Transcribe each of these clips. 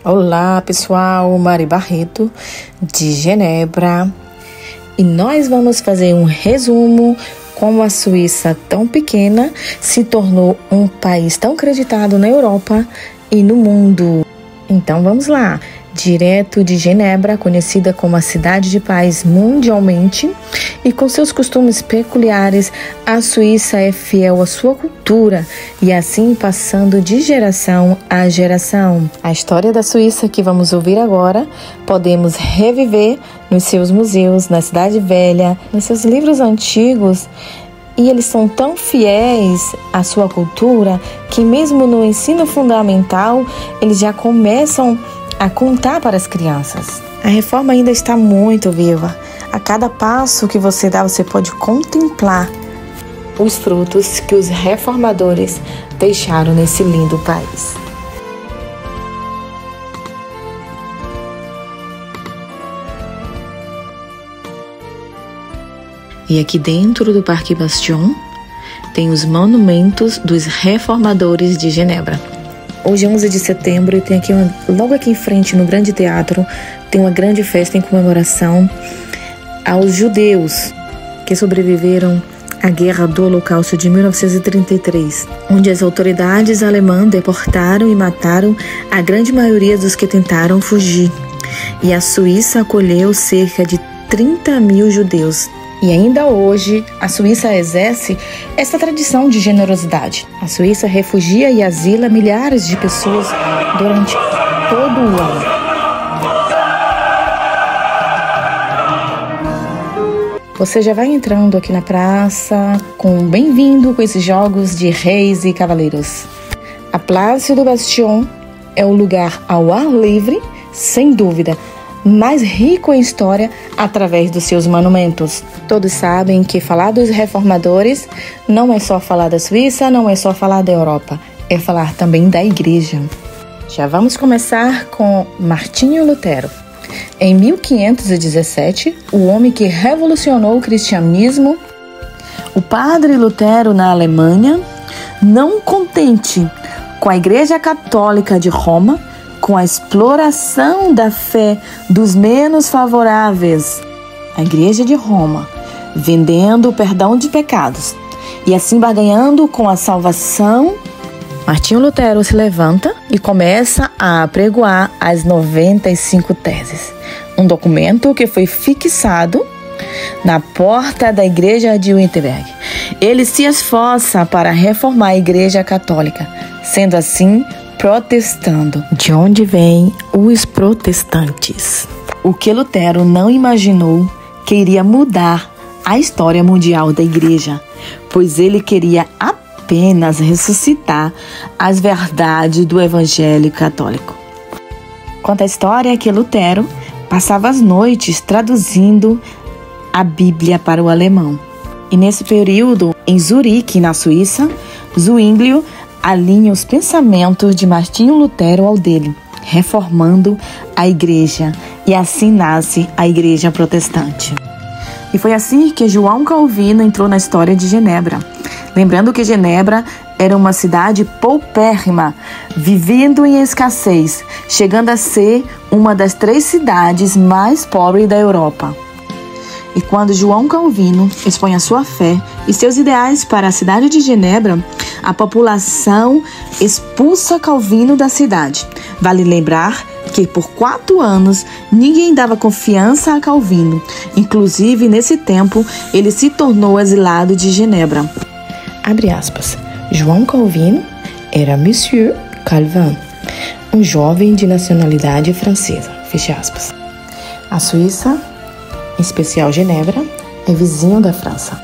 Olá pessoal, Mari Barreto de Genebra, e nós vamos fazer um resumo como a Suíça tão pequena se tornou um país tão acreditado na Europa e no mundo. Então vamos lá, direto de Genebra, conhecida como a cidade de paz mundialmente, e com seus costumes peculiares, a Suíça é fiel à sua cultura e assim passando de geração a geração. A história da Suíça que vamos ouvir agora, podemos reviver nos seus museus, na Cidade Velha, nos seus livros antigos, e eles são tão fiéis à sua cultura que mesmo no ensino fundamental, eles já começam a contar para as crianças. A reforma ainda está muito viva. A cada passo que você dá, você pode contemplar os frutos que os reformadores deixaram nesse lindo país. E aqui dentro do Parque Bastion tem os monumentos dos reformadores de Genebra. Hoje é 11 de setembro e tem aqui logo aqui em frente, no Grande Teatro, tem uma grande festa em comemoração aos judeus que sobreviveram à Guerra do Holocausto de 1933, onde as autoridades alemãs deportaram e mataram a grande maioria dos que tentaram fugir. E a Suíça acolheu cerca de 30 mil judeus. E ainda hoje, a Suíça exerce essa tradição de generosidade. A Suíça refugia e asila milhares de pessoas durante todo o ano. Você já vai entrando aqui na praça com bem-vindo com esses jogos de reis e cavaleiros. A Place do Bastion é o lugar ao ar livre, sem dúvida, mais rico em história através dos seus monumentos. Todos sabem que falar dos reformadores não é só falar da Suíça, não é só falar da Europa, é falar também da Igreja. Já vamos começar com Martinho Lutero. Em 1517, o homem que revolucionou o cristianismo, o padre Lutero na Alemanha, não contente com a Igreja Católica de Roma, com a exploração da fé dos menos favoráveis, a Igreja de Roma, vendendo o perdão de pecados e assim barganhando com a salvação, Martinho Lutero se levanta e começa a apregoar as 95 teses, um documento que foi fixado na porta da Igreja de Wittenberg. Ele se esforça para reformar a Igreja Católica, sendo assim protestando, de onde vêm os protestantes. O que Lutero não imaginou que iria mudar a história mundial da Igreja, pois ele queria apenas ressuscitar as verdades do Evangelho Católico. Conta a história que Lutero passava as noites traduzindo a Bíblia para o alemão. E nesse período, em Zurique, na Suíça, Zwinglio alinha os pensamentos de Martinho Lutero ao dele, reformando a igreja, e assim nasce a Igreja Protestante. E foi assim que João Calvino entrou na história de Genebra. Lembrando que Genebra era uma cidade paupérrima, vivendo em escassez, chegando a ser uma das 3 cidades mais pobres da Europa. E quando João Calvino expõe a sua fé e seus ideais para a cidade de Genebra, a população expulsa Calvino da cidade. Vale lembrar que por 4 anos ninguém dava confiança a Calvino. Inclusive, nesse tempo, ele se tornou exilado de Genebra. Abre aspas. João Calvino era Monsieur Calvin, um jovem de nacionalidade francesa. Fecha aspas. A Suíça, em especial Genebra, é vizinho da França.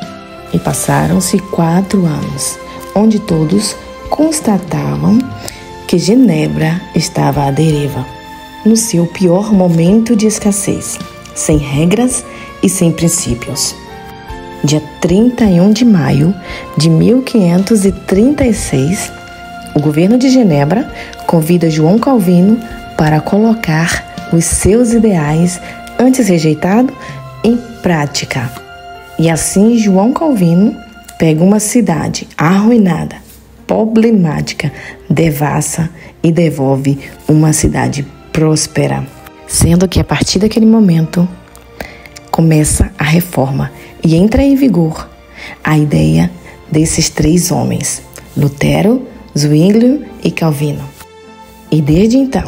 E passaram-se 4 anos, onde todos constatavam que Genebra estava à deriva, no seu pior momento de escassez, sem regras e sem princípios. Dia 31 de maio de 1536, o governo de Genebra convida João Calvino para colocar os seus ideais antes rejeitado em prática. E assim João Calvino pega uma cidade arruinada, problemática, devassa e devolve uma cidade próspera. Sendo que a partir daquele momento começa a reforma e entra em vigor a ideia desses três homens, Lutero, Zwinglio e Calvino. E desde então,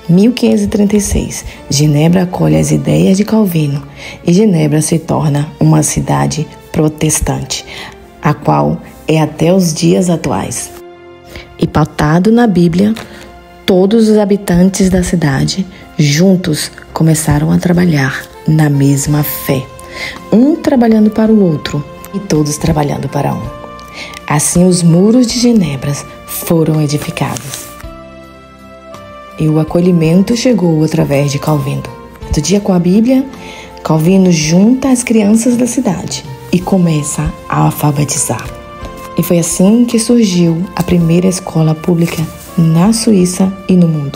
1536, Genebra acolhe as ideias de Calvino e Genebra se torna uma cidade protestante, a qual é até os dias atuais. E pautado na Bíblia, todos os habitantes da cidade juntos começaram a trabalhar na mesma fé, um trabalhando para o outro e todos trabalhando para um. Assim os muros de Genebra foram edificados. E o acolhimento chegou através de Calvino. Do dia com a Bíblia, Calvino junta as crianças da cidade e começa a alfabetizar. E foi assim que surgiu a primeira escola pública na Suíça e no mundo.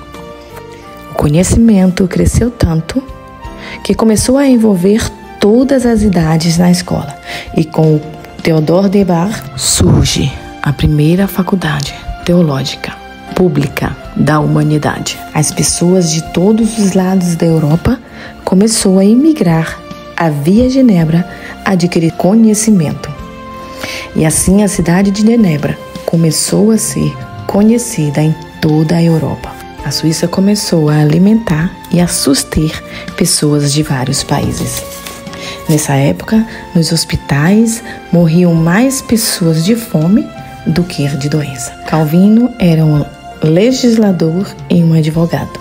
O conhecimento cresceu tanto que começou a envolver todas as idades na escola. E com Theodor de Bars surge a primeira faculdade teológica pública da humanidade. As pessoas de todos os lados da Europa começaram a emigrar via Genebra adquirir conhecimento. E assim a cidade de Genebra começou a ser conhecida em toda a Europa. A Suíça começou a alimentar e a suster pessoas de vários países. Nessa época, nos hospitais morriam mais pessoas de fome do que de doença. Calvino era um legislador e um advogado.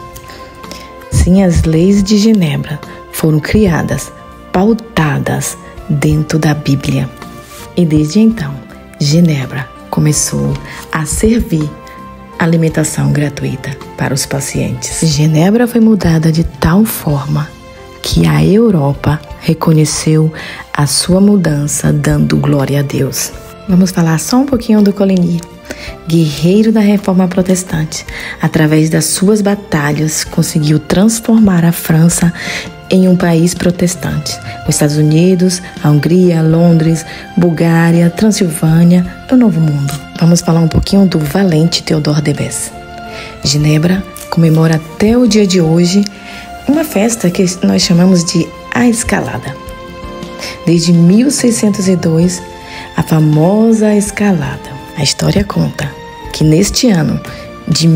Sim, as leis de Genebra foram criadas, pautadas dentro da Bíblia. E desde então, Genebra começou a servir alimentação gratuita para os pacientes. Genebra foi mudada de tal forma que a Europa reconheceu a sua mudança, dando glória a Deus. Vamos falar só um pouquinho do Coligny, guerreiro da Reforma Protestante. Através das suas batalhas, conseguiu transformar a França em um país protestante. Os Estados Unidos, a Hungria, Londres, Bulgária, Transilvânia, o Novo Mundo. Vamos falar um pouquinho do valente Theodor de Bez. Genebra comemora até o dia de hoje uma festa que nós chamamos de a Escalada. Desde 1602, a famosa Escalada. A história conta que neste ano de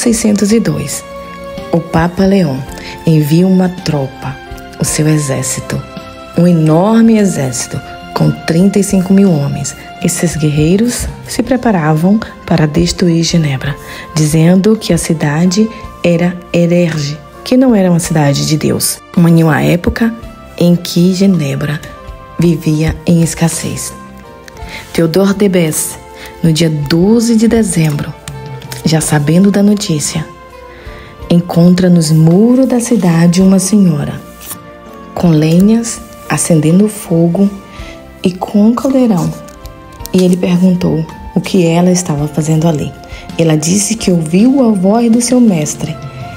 1602, o Papa Leão envia uma tropa, o seu exército, um enorme exército com 35 mil homens. Esses guerreiros se preparavam para destruir Genebra, dizendo que a cidade era herege, que não era uma cidade de Deus. Em uma época em que Genebra vivia em escassez. Theodor de Bez, no dia 12 de dezembro, já sabendo da notícia, encontra nos muros da cidade uma senhora, com lenhas, acendendo fogo e com um caldeirão. E ele perguntou o que ela estava fazendo ali. Ela disse que ouviu a voz do seu mestre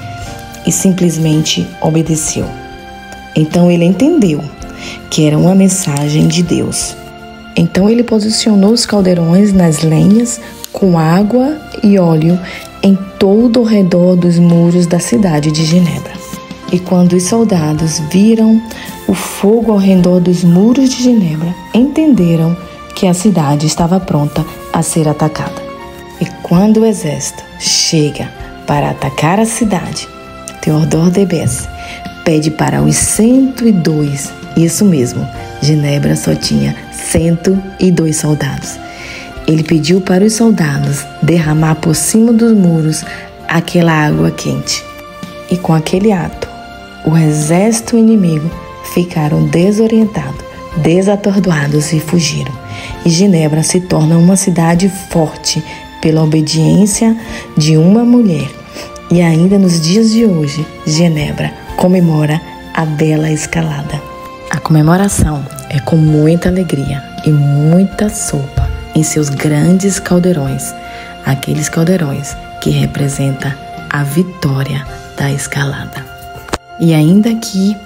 e simplesmente obedeceu. Então ele entendeu que era uma mensagem de Deus. Então ele posicionou os caldeirões nas lenhas com água e óleo em todo o redor dos muros da cidade de Genebra. E quando os soldados viram o fogo ao redor dos muros de Genebra, entenderam que a cidade estava pronta a ser atacada. E quando o exército chega para atacar a cidade, Theodor de Bez pede para os 102, isso mesmo, Genebra só tinha 102 soldados. Ele pediu para os soldados derramar por cima dos muros aquela água quente. E com aquele ato, o exército inimigo ficaram desorientados, desatordoados e fugiram. E Genebra se torna uma cidade forte pela obediência de uma mulher. E ainda nos dias de hoje, Genebra comemora a bela escalada. A comemoração é com muita alegria e muita sopa em seus grandes caldeirões, aqueles caldeirões que representam a vitória da escalada. E ainda que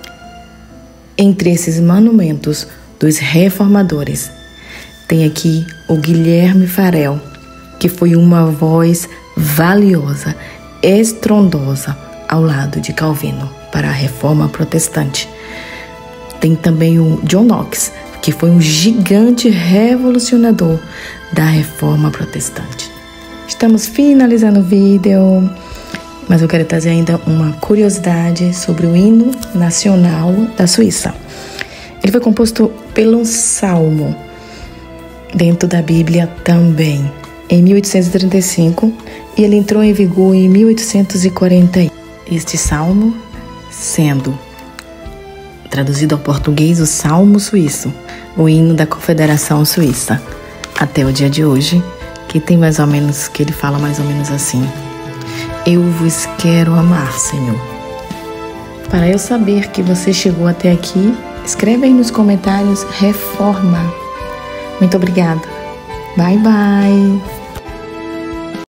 entre esses monumentos dos reformadores, tem aqui o Guilherme Farel, que foi uma voz valiosa, estrondosa, ao lado de Calvino para a Reforma Protestante. Tem também o John Knox, que foi um gigante revolucionador da Reforma Protestante. Estamos finalizando o vídeo, mas eu quero trazer ainda uma curiosidade sobre o hino nacional da Suíça. Ele foi composto pelo salmo, dentro da Bíblia também, em 1835, e ele entrou em vigor em 1840. Este salmo sendo traduzido ao português o Salmo Suíço, o hino da Confederação Suíça, até o dia de hoje, que tem mais ou menos, que ele fala mais ou menos assim: eu vos quero amar, Senhor. Para eu saber que você chegou até aqui, escreve aí nos comentários Reforma. Muito obrigada. Bye, bye.